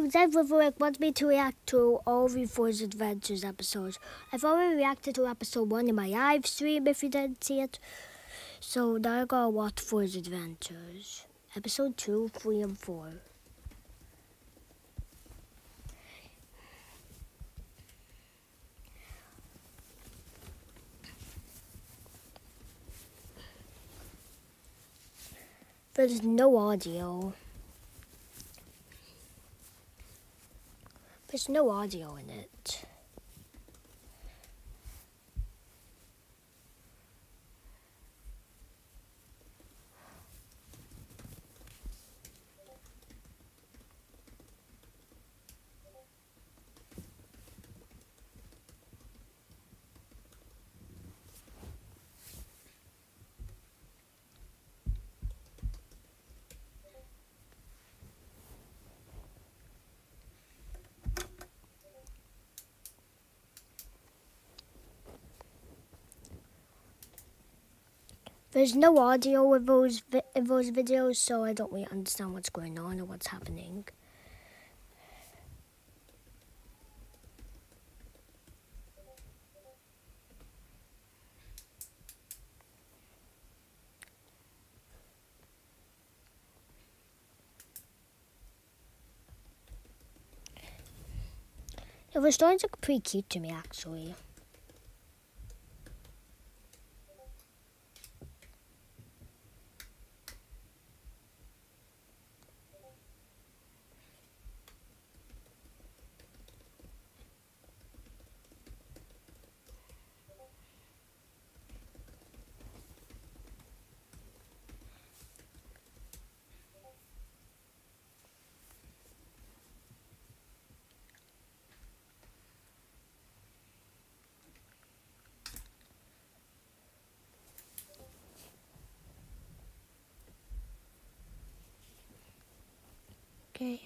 Dave Riverick wants me to react to all the Forza Adventures episodes. I've already reacted to episode 1 in my live stream if you didn't see it. So now I gotta watch Forza Adventures. Episode 2, 3, and 4. There's no audio. There's no audio in it. There's no audio in those videos, so I don't really understand what's going on or what's happening. Yeah, the stories look pretty cute to me, actually. Okay.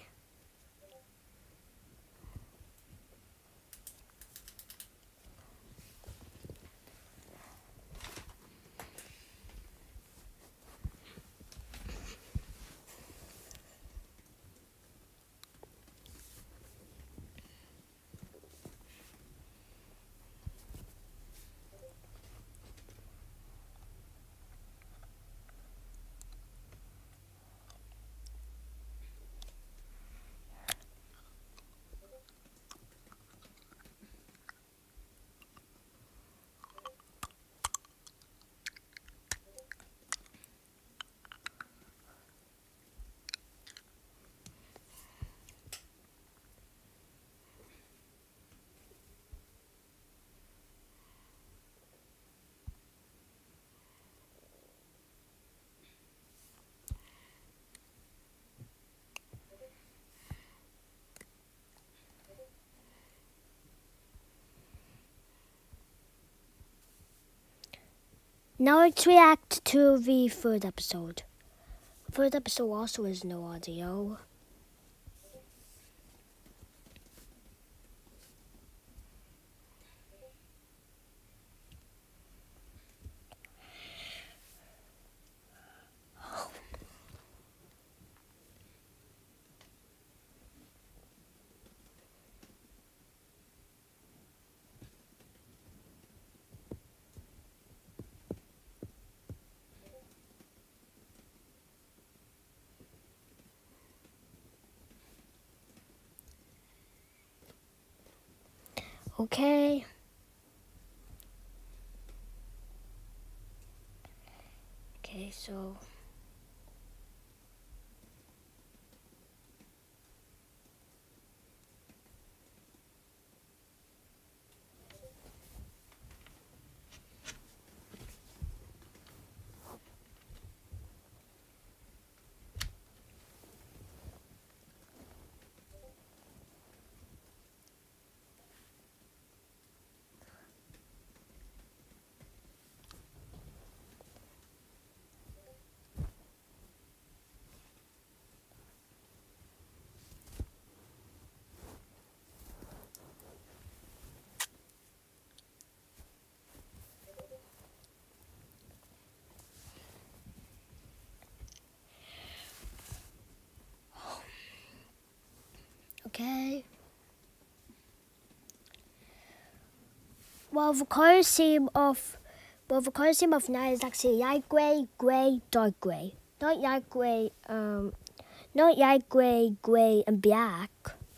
Now let's react to the third episode. The third episode also has no audio. Okay. Okay, so Okay. Well, the colour scheme of now is actually light grey, grey, dark grey. Not light grey, grey, and black.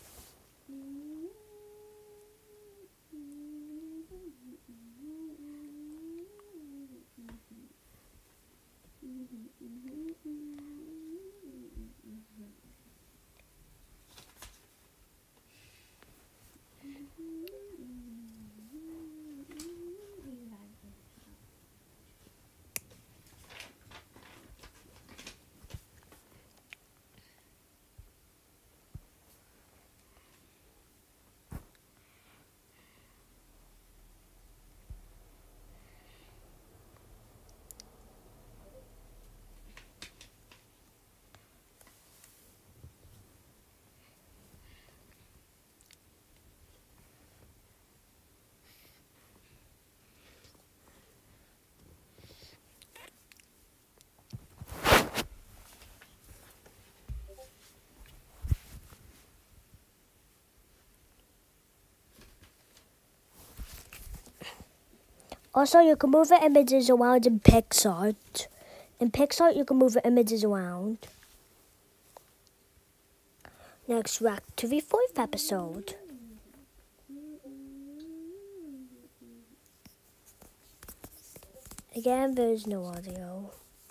Also, you can move the images around in PixArt. In PixArt, you can move the images around. Next, back to the 4th episode. Again, there's no audio.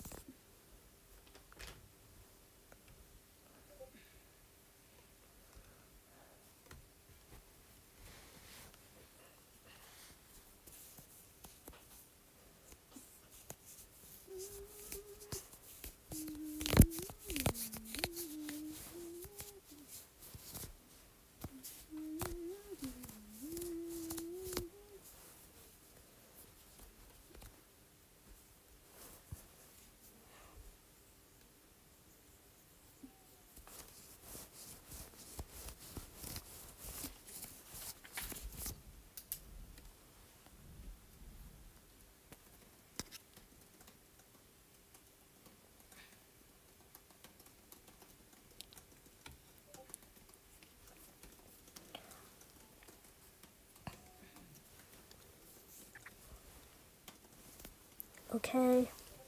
Okay.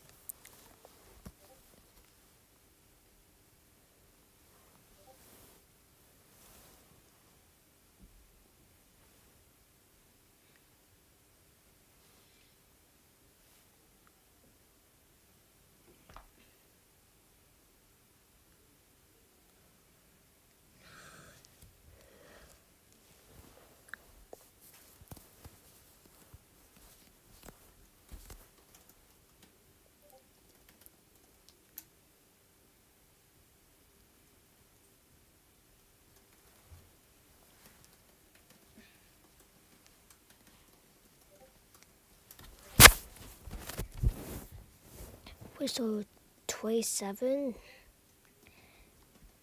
Wait, so 27?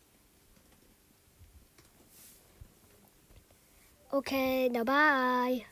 Okay, now bye.